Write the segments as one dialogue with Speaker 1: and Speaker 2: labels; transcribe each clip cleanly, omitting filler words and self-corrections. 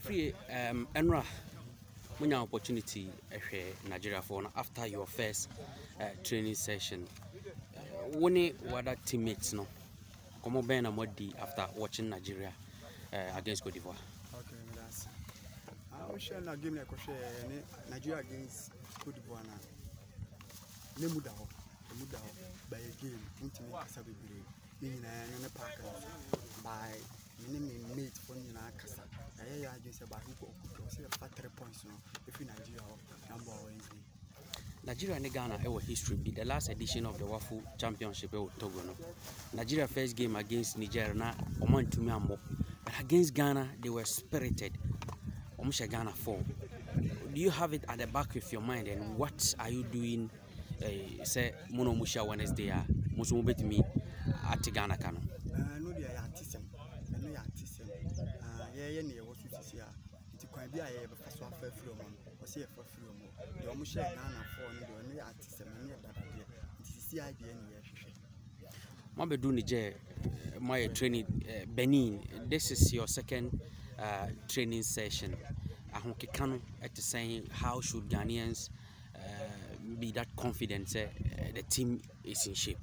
Speaker 1: Referee, Enra, when you opportunity Nigeria for after your first training session, when were teammates no? Come on, Ben Amodi after watching Nigeria against Cote d'Ivoire.
Speaker 2: Okay, that's. I was sharing a game like Nigeria against Cote d'Ivoire. Ne muda by a game. Ultimate Kasabi in a park by mate for Kasa. I just about who could 3 points if in Nigeria number Wednesday.
Speaker 1: Nigeria and Ghana our history be the last edition of the Wafu Championship with Togo. Nigeria first game against Nigeria na Oman to me but against Ghana they were spirited. Omusha Ghana 4. Do you have it at the back of your mind and what are you doing? Say Mono Musha Wednesday Musumu bet me at Ghana Kano.
Speaker 2: No, they are artisan. No, artisan. Yeah, what you see here. It can be a first one for free or say for free more. The Omusha Ghana 4 no artisan, that idea. It is the idea in here.
Speaker 1: Mabedu Niger, my training Benin. This is your second training session. Kano at saying how should Ghanaians be that confident the team is in shape.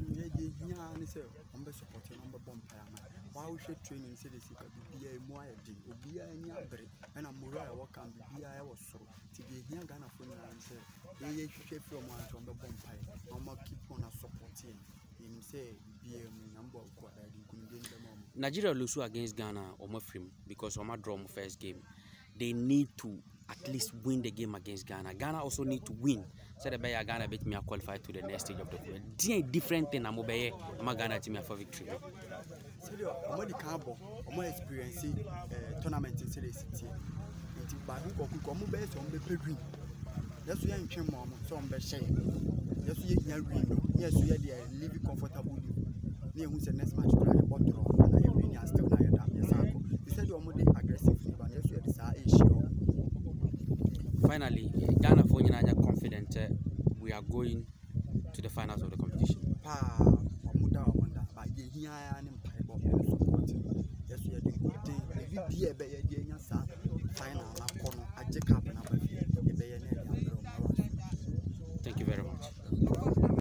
Speaker 1: Why we should training say this be a more be a break and a moral work and be I was so to be young Ghana for say they shape from one from the bonfire. I'm keep on supporting him say be a number of quarter. Nigeria lose against Ghana or Mofrim because Oma draw first game. They need to at least win the game against Ghana. Ghana also need to win. So the Bayer Ghana bet me qualify to the next stage of the tournament. It's different thing. I'm Ghana team for victory.
Speaker 2: So I'm the cabo. I'm experiencing tournament in City. Until by who come best on the green. That's why I'm changing mom. So I'm best shame. That's why you're green. Yes, we are there. Live comfortably. Near who's the next match? But I bought draw. And I win. I still not yet. They said you're more aggressive. But yes, we are the issue.
Speaker 1: Finally, Ghana for United confident we are going to the finals of the competition. Yes, we are doing good.